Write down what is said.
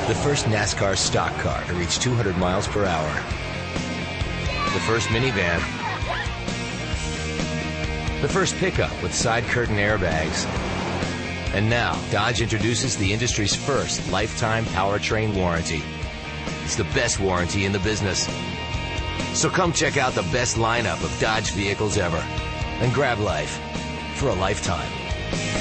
The first NASCAR stock car to reach 200 miles per hour. The first minivan. The first pickup with side curtain airbags. And now, Dodge introduces the industry's first lifetime powertrain warranty. It's the best warranty in the business. So come check out the best lineup of Dodge vehicles ever and grab life for a lifetime.